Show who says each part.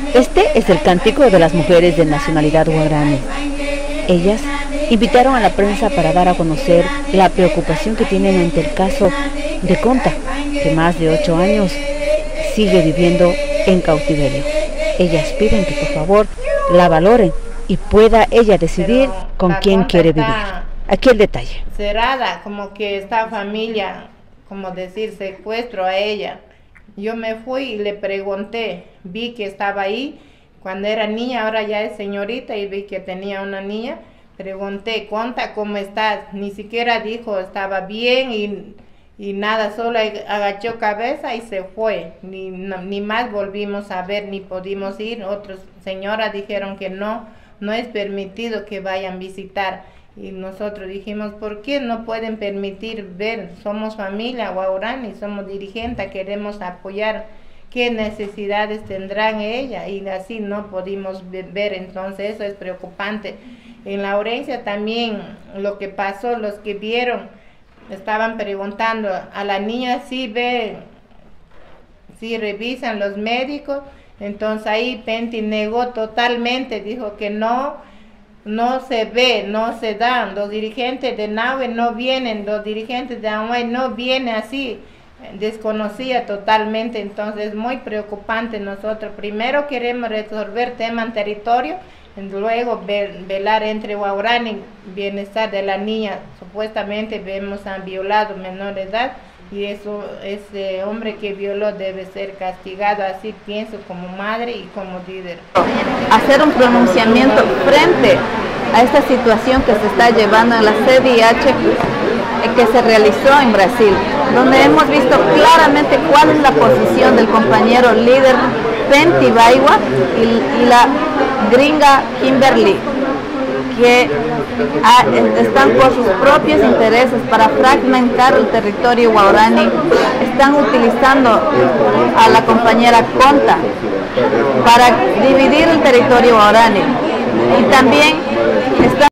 Speaker 1: Este es el cántico de las mujeres de nacionalidad guaraní. Ellas invitaron a la prensa para dar a conocer la preocupación que tienen ante el caso de Conta, que más de 8 años sigue viviendo en cautiverio. Ellas piden que por favor la valoren y pueda ella decidir con quién quiere vivir. Aquí el detalle.
Speaker 2: Cerrada, como que esta familia, como decir, secuestro a ella. Yo me fui y le pregunté, vi que estaba ahí cuando era niña, ahora ya es señorita, y vi que tenía una niña. Pregunté, Conta, ¿cómo estás? Ni siquiera dijo estaba bien y nada, solo agachó cabeza y se fue. Ni más volvimos a ver, ni pudimos ir. Otras señoras dijeron que no es permitido que vayan a visitar. Y nosotros dijimos, ¿por qué no pueden permitir ver? Somos familia guaraní, somos dirigentes, queremos apoyar. ¿Qué necesidades tendrán ella? Y así no pudimos ver, entonces eso es preocupante. En Laurencia también lo que pasó, los que vieron, estaban preguntando, a la niña sí ve, sí revisan los médicos, entonces ahí Penty negó totalmente, dijo que no se ve, no se dan, los dirigentes de Nahue no vienen, los dirigentes de Amway no vienen así, desconocía totalmente, entonces es muy preocupante. Nosotros primero queremos resolver tema en territorio, luego velar entre guaraní, bienestar de la niña, supuestamente vemos han violado menor de edad, y eso, ese hombre que violó debe ser castigado, así pienso como madre y como líder.
Speaker 3: Hacer un pronunciamiento frente a esta situación que se está llevando en la CDH que se realizó en Brasil, donde hemos visto claramente cuál es la posición del compañero líder Penty Baywa y la gringa Kimberly, que están por sus propios intereses para fragmentar el territorio guaraní, están utilizando a la compañera Conta para dividir el territorio guaraní. Y también